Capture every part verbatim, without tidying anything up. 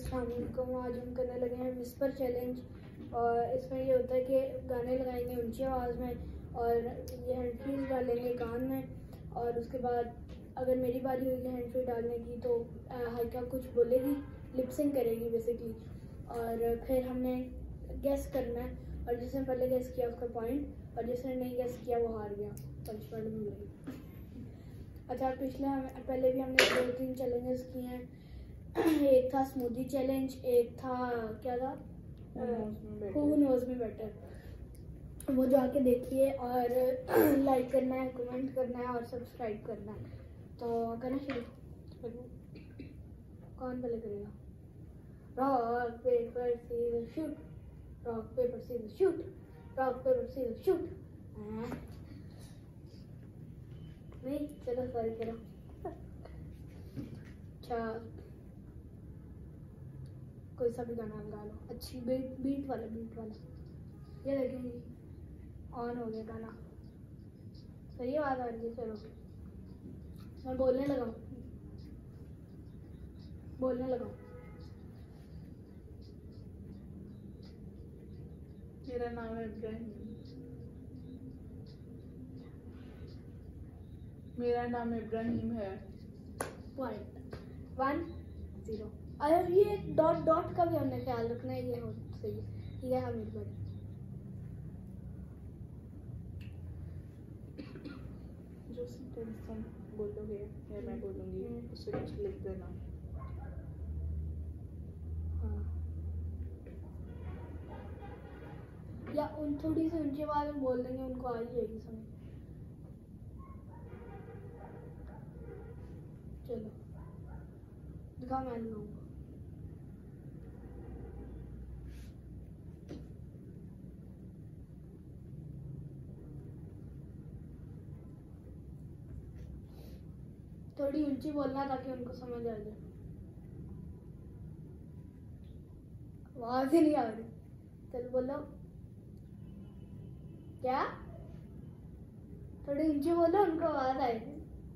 अस्सलाम वालेकुम। आज हम करने लगे हैं विस्पर चैलेंज और इसमें ये होता है कि गाने लगाएंगे ऊंची आवाज़ में और ये हैंडफ्रीज डालेंगे कान में और उसके बाद अगर मेरी बारी होगी हैंडफ्री डालने की तो हाइका कुछ बोलेगी, लिपसिंग करेगी बेसिकली और फिर हमने गेस करना है और जिसने पहले गेस किया उसका पॉइंट और जिसने नहीं गेस किया वो हार गया, पनिशमेंट मिल गई। अच्छा, पिछले हम पहले भी हमने दो तीन चैलेंजेस किए हैं। एक था स्मूदी चैलेंज, एक था क्या था हू नोज मी बेटर। वो जाके देखिए और लाइक करना है, कमेंट करना है और सब्सक्राइब करना है। तो करना शुरू। कौन पहले करेगा? Rock paper scissor shoot, rock paper scissor shoot, rock paper scissor shoot. नहीं, चलो सॉरी करो। अच्छा, कोई सा भी गाना लगा लो, अच्छी बीट बीट वाला बीट वाला। ये देखेंगे ऑन हो गया गाना, सही आवाज आ रही है। चलो मैं बोलने लगाऊं, बोलने लगाऊं। मेरा नाम है इब्राहिम, मेरा नाम इब्राहिम है। Point one zero. और ये डॉट डॉट का भी हमने ख्याल रखना है, ये हो सही है। ठीक है, हम एक बार जो सेंटेंस तुम बोलोगे या मैं बोलूँगी उसे कुछ लिख देना। हाँ, या उन थोड़ी सी ऊंची आवाज में बोल देंगे, उनको आ ही जाएगी समझ। चलो दिखा, मैं लूँगा। थोड़ी ऊंची बोलना ताकि उनको समझ आ जाए। आवाज ही नहीं आ रही। चलो बोलो क्या, थोड़ी ऊंची बोलो, उनको आवाज आएगी।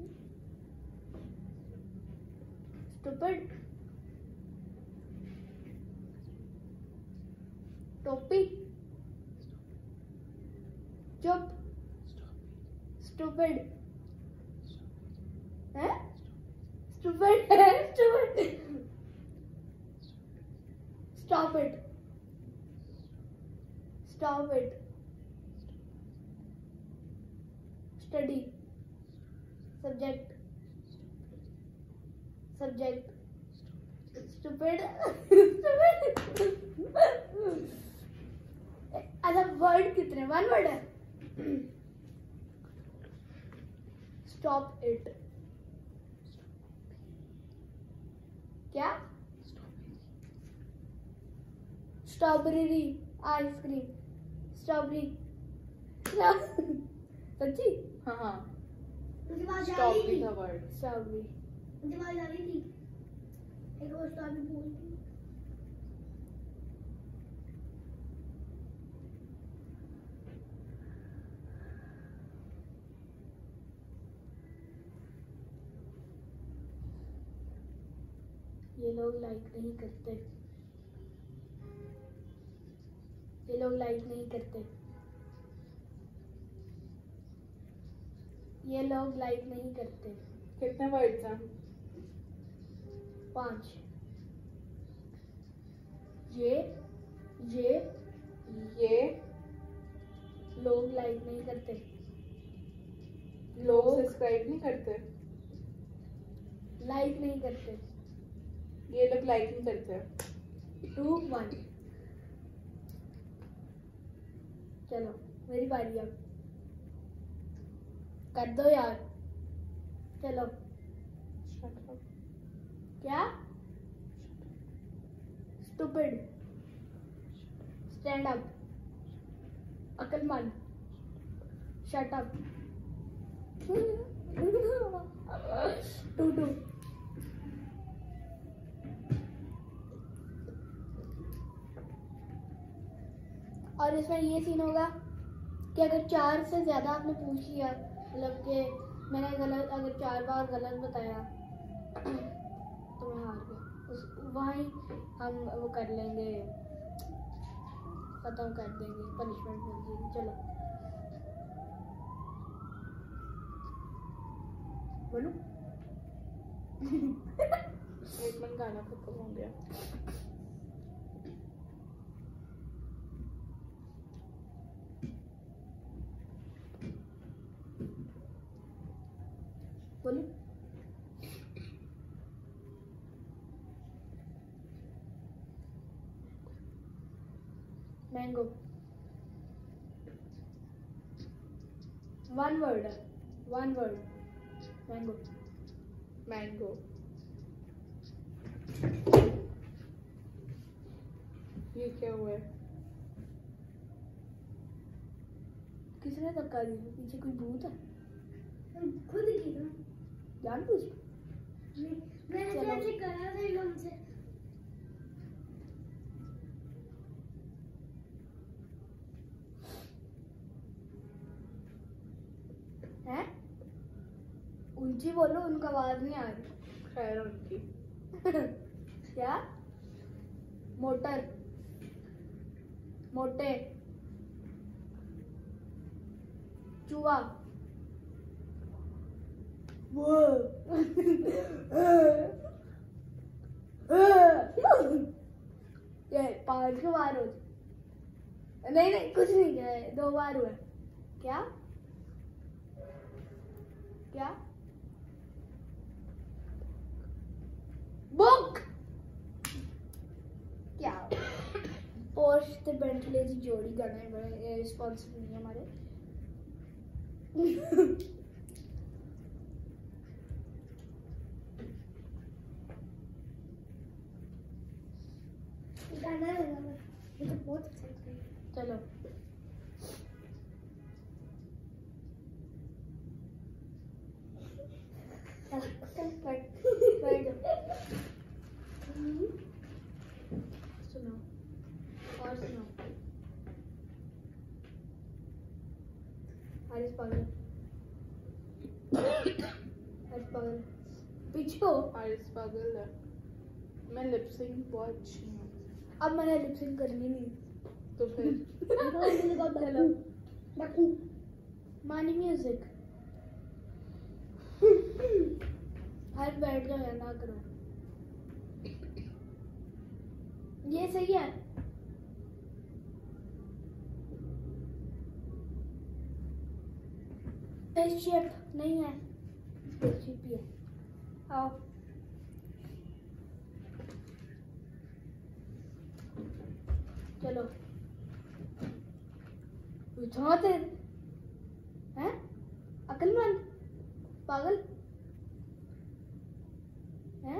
स्टूपिड, टोपी, चुप, स्टूपिड है, स्टूपिड है, stupid, stop it, stop it, study, subject, subject, stupid, stupid. अच्छा, वर्ड कितने? वन वर्ड है। स्टॉप इट, क्या? स्ट्रॉबेरी आइसक्रीम, स्ट्रॉबेरी सच्ची? हाँ हाँ, मुझे बात आ स्टॉप रही भी थी, था वर्ड। स्ट्रॉबेरी। मुझे बात आ रही थी। एक और स्टॉप बोलती। ये लोग लाइक नहीं करते, ये लोग लाइक नहीं करते, ये लोग लाइक नहीं करते। कितने वर्ड्स हैं? पांच। ये ये ये लोग लाइक नहीं करते, लोग सब्सक्राइब नहीं करते, लाइक नहीं करते। ये लोग लाइक नहीं करते। Two one. चलो मेरी बारी अब, कर दो यार। चलो Shut up. क्या? स्टूपिड, स्टैंड अप, अकलमंद, शट अप। Two two. और इसमें ये सीन होगा कि अगर चार से ज्यादा आपने पूछ लिया, मतलब कि मैंने गलत, अगर चार बार गलत बताया तो मैं हार गया। उस वहीं हम वो कर लेंगे, खत्म कर देंगे, पनिशमेंट मिल जाएगी। चलो बोलो। एक मिनट, गाना खत्म हो गया। बोलो। Mango, one word, one word, mango. Mango. ये क्या हुआ है? किसने धक्का दिया? पीछे कोई भूत है? खुद की ना, जान पूछ। मैंने तो ऐसे करा था एकदम से। हैं? ऊंची बोलो, उनका आवाज नहीं आ रही। खैर उनकी। क्या? मोटर, मोटे, चूहा, वो ये पांच के बार हो, नहीं नहीं कुछ नहीं किया है, दो बार हुआ। क्या क्या? बुक। क्या? पोर्श ते बेंटले की जोड़ी गाने बड़े रिस्पॉन्सिबल नहीं है हमारे। गाना लगा, ये तो बहुत अच्छा है। चलो सुनो और सुनो। हारिस पागल, हारिस पागल, पीछे हो। हारिस पागल है। मैं लिप सिंक बहुत अच्छी हूँ। अब मैंने लिप सिंक करनी नहीं, तो फिर चलो मानी म्यूजिक। हर बैठ जाओ, ना करो। ये सही है। स्पेसशिप नहीं है, स्पेसशिप ही है। आओ चलो। इतना तेज हैं? अकलमंद पागल हैं?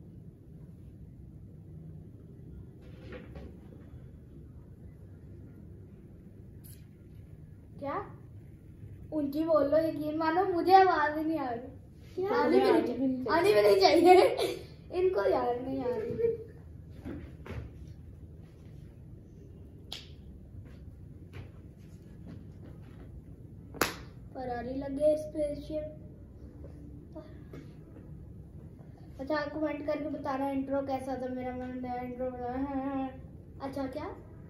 क्या? ऊंची बोलो, यकीन मानो मुझे आवाज ही नहीं आ रही। आनी भी नहीं चाहिए, आनी भी नहीं चाहिए इनको यार, नहीं आ रही। फरारी लगे स्पेसशिप। अच्छा कमेंट करके बताना इंट्रो कैसा था मेरा। मैंने नया इंट्रो बनाया। अच्छा क्या?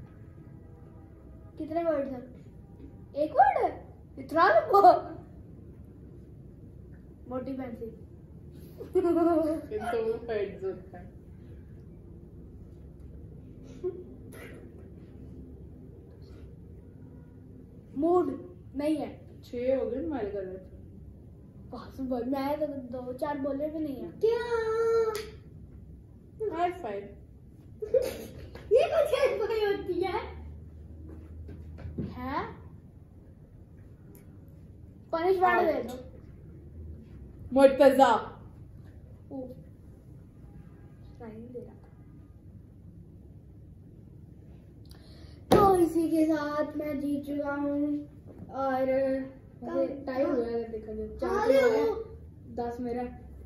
कितने वर्ड थे? एक वर्ड है? इतना लंबा? मोटी पेंसिल। ये तो हेड्स होता है। मूड नहीं है। छह हो गए हमारे गलत। पॉसिबल, मैं तो दो चार बोले भी नहीं है। क्या? High five. ये कुछ ऐसी होती है? हैं? पनिशमेंट दे दो। मुर्तजा। ओ नहीं दे रहा। तो इसी के साथ मैं जीत चुका हूँ और मुझे टाइम हो गया। देखा जाए चार है, दस मेरा।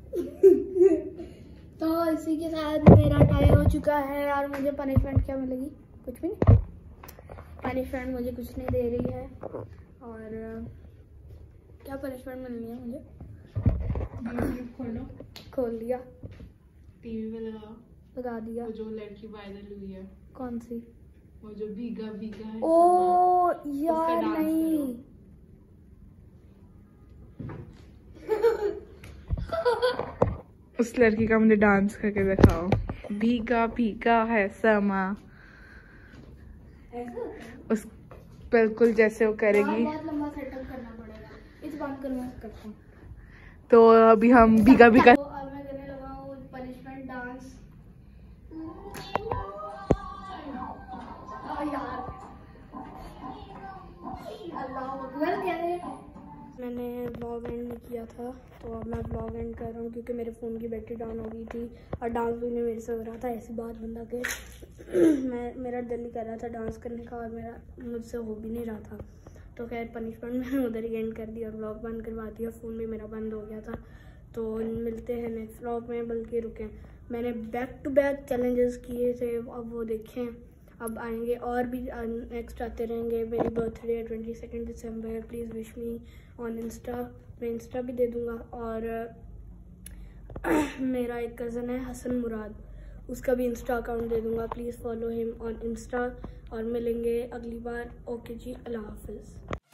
तो इसी के साथ मेरा टाइम हो चुका है और मुझे पनिशमेंट क्या मिलेगी? कुछ भी नहीं। पनिशमेंट मुझे कुछ नहीं दे रही है। और क्या पनिशमेंट मिलनी है मुझे? यूट्यूब खोलो, खोल लिया। टीवी पे लगाओ। लगा दिया। वो जो लड़की वायरल हुई है, कौन सी? वो जो भीगा भीगा है। ओ उसका यार डांस नहीं। उस लड़की का मुझे डांस करके दिखाओ। भीगा भीगा है समा। उस बिल्कुल जैसे वो करेगी। बहुत लंबा सेटअप करना पड़ेगा। इस बात कर मैं करता हूँ। तो अभी हम भीगा भीगा तो अब मैं करने लगा हूँ पनिशमेंट डांस। मैंने व्लॉग एंड नहीं किया था, तो अब मैं व्लॉग एंड कर रहा हूँ क्योंकि मेरे फ़ोन की बैटरी डाउन हो गई थी और डांस भी नहीं मेरे से हो रहा था। ऐसी बात बंदा के मैं मेरा दिल नहीं कर रहा था डांस करने का और मेरा मुझसे हो भी नहीं रहा था। तो खैर पनिशमेंट मैंने उधर ही एंड कर दिया और व्लॉग बंद करवा दिया। फ़ोन भी मेरा बंद हो गया था। तो मिलते हैं नेक्स्ट व्लॉग में। बल्कि रुकें, मैंने बैक टू बैक चैलेंजेस किए थे, अब वो देखें। अब आएंगे और भी नेक्स्ट आते रहेंगे। मेरी बर्थडे है ट्वेंटी सेकेंड दिसंबर। Please wish me on Insta. मैं इंस्टा भी दे दूँगा। और मेरा एक कज़न है हसन मुराद, उसका भी इंस्टा अकाउंट दे दूँगा। Please follow him on Insta. और मिलेंगे अगली बार। ओके जी, अल्लाह हाफिज़।